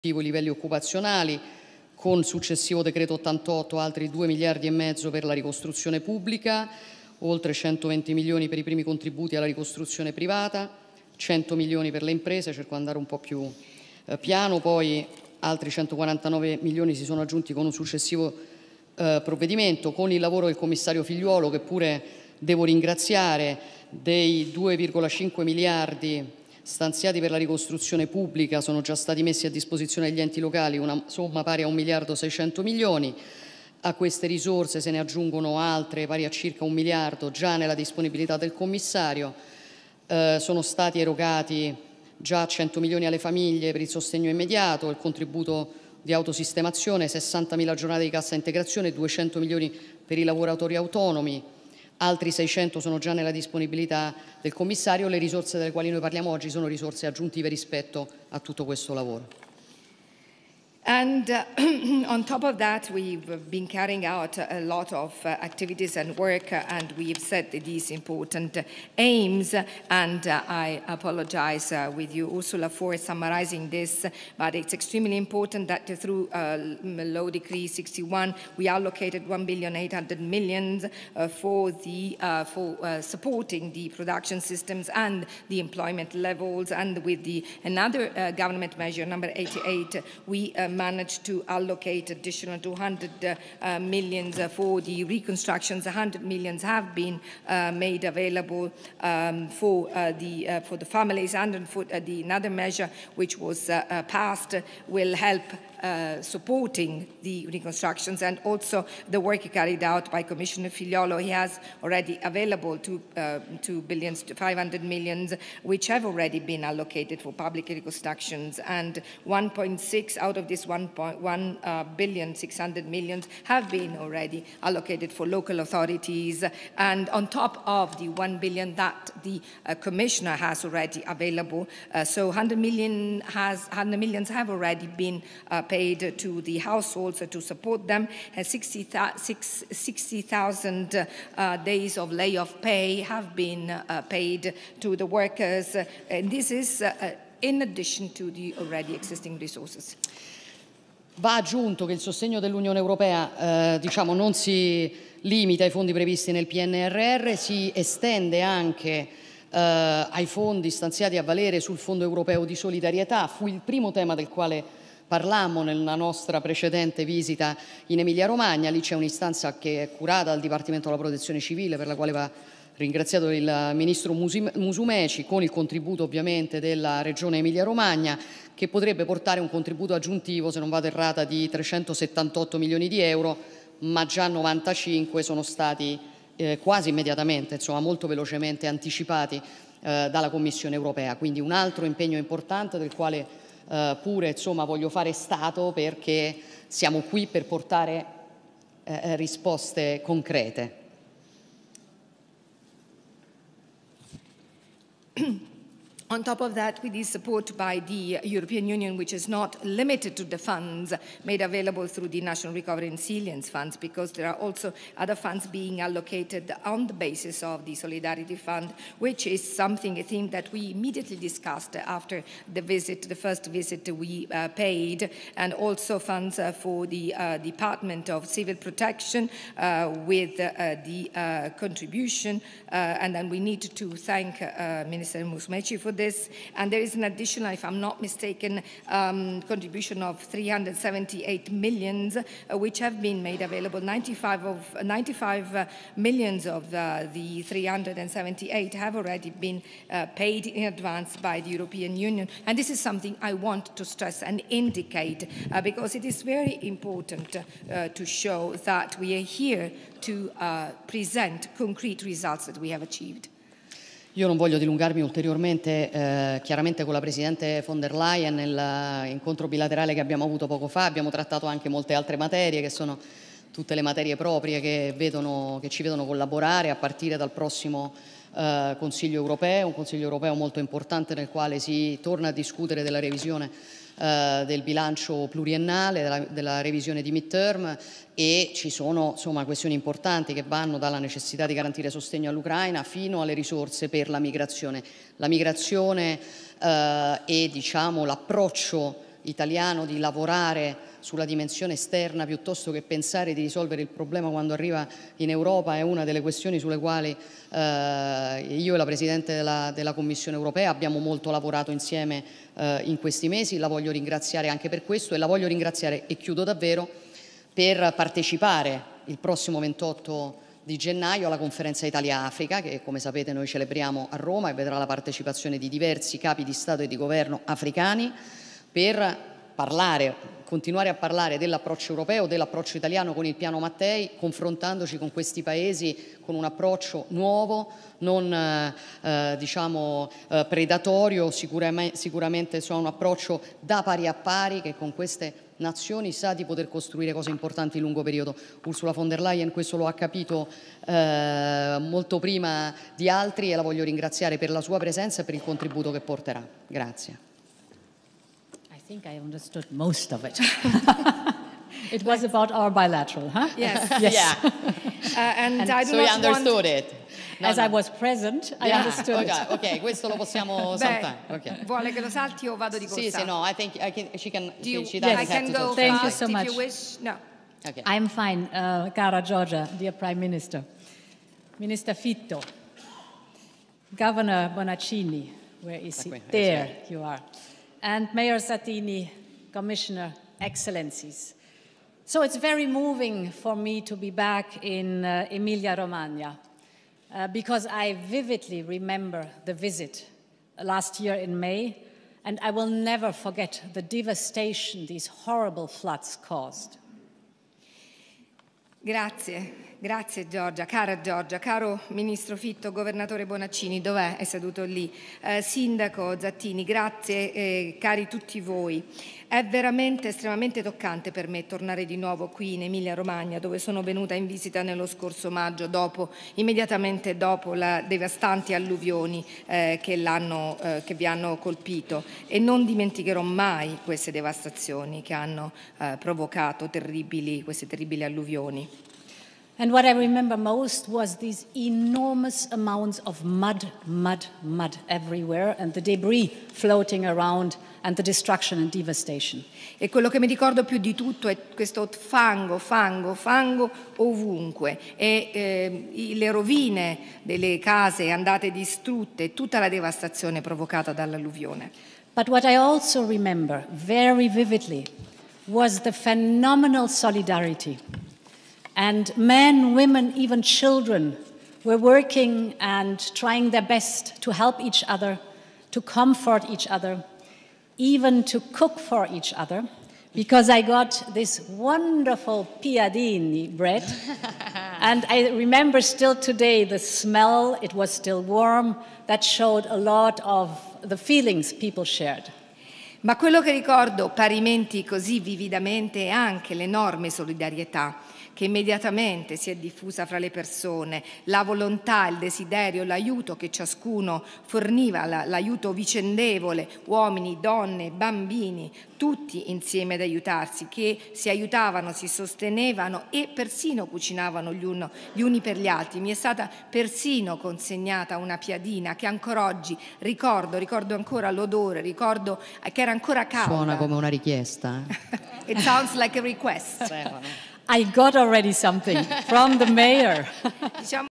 i livelli occupazionali, con successivo decreto 88 altri 2,5 miliardi per la ricostruzione pubblica, oltre 120 milioni per i primi contributi alla ricostruzione privata, 100 milioni per le imprese, cerco di andare un po' più piano, poi altri 149 milioni si sono aggiunti con un successivo provvedimento, con il lavoro del commissario Figliuolo, che pure devo ringraziare, dei 2,5 miliardi stanziati per la ricostruzione pubblica sono già stati messi a disposizione degli enti locali, una somma pari a 1 miliardo 600 milioni. A queste risorse se ne aggiungono altre pari a circa 1 miliardo già nella disponibilità del commissario. Sono stati erogati già 100 milioni alle famiglie per il sostegno immediato, il contributo di autosistemazione, 60.000 giornate di cassa integrazione, 200 milioni per i lavoratori autonomi. Altri 600 sono già nella disponibilità del commissario. Le risorse delle quali noi parliamo oggi sono risorse aggiuntive rispetto a tutto questo lavoro. And on top of that, we've been carrying out a lot of activities and work, and we've set these important aims. And I apologize with you, Ursula, for summarizing this, but it's extremely important that through Law Decree 61, we allocated 1.8 billion for supporting the production systems and the employment levels. And with another government measure, number 88, we managed to allocate additional 200 million for the reconstructions. 100 million have been made available for the families, and for another measure which was passed will help supporting the reconstructions, and also the work carried out by Commissioner Figliuolo. He has already available 2 billion to 500 million, which have already been allocated for public reconstructions, and 1.6 out of this 1 billion 600 million have been already allocated for local authorities, and on top of the 1 billion that the Commissioner has already available, so 100 million have already been paid to the households to support them, and 60,000 days of layoff pay have been paid to the workers, and this is in addition to the already existing resources. Va aggiunto che il sostegno dell'Unione Europea non si limita ai fondi previsti nel PNRR, si estende anche ai fondi stanziati a valere sul Fondo Europeo di Solidarietà. Fu il primo tema del quale parlammo nella nostra precedente visita in Emilia-Romagna. Lì c'è un'istanza che è curata dal Dipartimento della Protezione Civile, per la quale va ringraziato il Ministro Musumeci, con il contributo ovviamente della Regione Emilia-Romagna, che potrebbe portare un contributo aggiuntivo, se non vado errata, di 378 milioni di euro, ma già 95 sono stati quasi immediatamente, molto velocemente anticipati dalla Commissione Europea. Quindi un altro impegno importante del quale pure voglio fare stato, perché siamo qui per portare risposte concrete. On top of that, with the support by the European Union, which is not limited to the funds made available through the National Recovery and Resilience Funds, because there are also other funds being allocated on the basis of the Solidarity Fund, which is something, a theme that we immediately discussed after the visit, the first visit we paid, and also funds for the Department of Civil Protection with the contribution, and then we need to thank Minister Musumeci for this. And there is an additional, if I'm not mistaken, contribution of 378 million, which have been made available. 95 millions of the 378 have already been paid in advance by the European Union. And this is something I want to stress and indicate, because it is very important to show that we are here to present concrete results that we have achieved. Io non voglio dilungarmi ulteriormente, chiaramente con la Presidente von der Leyen nell'incontro bilaterale che abbiamo avuto poco fa abbiamo trattato anche molte altre materie, che sono tutte le materie proprie che ci vedono collaborare, a partire dal prossimo Consiglio europeo, un Consiglio europeo molto importante nel quale si torna a discutere della revisione del bilancio pluriennale, della revisione di midterm, e ci sono questioni importanti che vanno dalla necessità di garantire sostegno all'Ucraina fino alle risorse per la migrazione. La migrazione e l'approccio italiano di lavorare sulla dimensione esterna piuttosto che pensare di risolvere il problema quando arriva in Europa è una delle questioni sulle quali io e la Presidente della Commissione europea abbiamo molto lavorato insieme in questi mesi. La voglio ringraziare anche per questo e la voglio ringraziare, e chiudo davvero, per partecipare il prossimo 28 di gennaio alla conferenza Italia-Africa, che come sapete noi celebriamo a Roma e vedrà la partecipazione di diversi capi di Stato e di Governo africani, per continuare a parlare dell'approccio europeo, dell'approccio italiano con il piano Mattei, confrontandoci con questi paesi con un approccio nuovo, non predatorio, sicuramente un approccio da pari a pari, che con queste nazioni sa di poter costruire cose importanti in lungo periodo. Ursula von der Leyen questo lo ha capito molto prima di altri, e la voglio ringraziare per la sua presenza e per il contributo che porterà. Grazie. I think I understood most of it. It was about our bilateral, huh? Yes. Yes. Yeah. And I do So not you understood it. As I was present, I understood it. Ok, questo lo possiamo saltare. Okay. Vuole che lo salti o vado di corsa? Sì, no, I think she can. She doesn't I can have to go talk. Thank you fast so if much. you wish. No. Okay. I'm fine, cara Giorgia, dear Prime Minister. Minister Fitto, Governor Bonaccini, where is he? There you are. And Mayor Sattini, Commissioner, Excellencies. So it's very moving for me to be back in Emilia-Romagna because I vividly remember the visit last year in May, and I will never forget the devastation these horrible floods caused. Grazie Giorgia, cara Giorgia, caro Ministro Fitto, Governatore Bonaccini, dov'è? È seduto lì. Sindaco Zattini, grazie, cari tutti voi. È veramente estremamente toccante per me tornare di nuovo qui in Emilia-Romagna, dove sono venuta in visita nello scorso maggio, immediatamente dopo le devastanti alluvioni che vi hanno colpito, e non dimenticherò mai queste devastazioni che hanno provocato queste terribili alluvioni. And what I remember most was these enormous amounts of mud everywhere, and the debris floating around, and the destruction and devastation. E quello che mi ricordo più di tutto è questo fango ovunque, e le rovine delle case andate distrutte, tutta la devastazione provocata dall'alluvione. But what I also remember very vividly was the phenomenal solidarity. And men, women, even children were working and trying their best to help each other, to comfort each other, even to cook for each other, because I got this wonderful piadini bread. And I remember still today the smell, it was still warm, that showed a lot of the feelings people shared. Ma quello che ricordo parimenti così vividamente è anche l'enorme solidarietà che immediatamente si è diffusa fra le persone, la volontà, il desiderio, l'aiuto che ciascuno forniva, l'aiuto vicendevole, uomini, donne, bambini, tutti insieme ad aiutarsi, che si aiutavano, si sostenevano e persino cucinavano gli uni per gli altri. Mi è stata persino consegnata una piadina che ancora oggi ricordo ancora l'odore, ricordo che era ancora calda. Suona come una richiesta. It sounds like a request. I got already something from the mayor. Diciamo